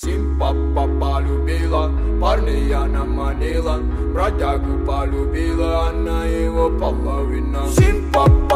Симпапа полюбила, парня она манила, бродягу полюбила, она его половина. Симпапа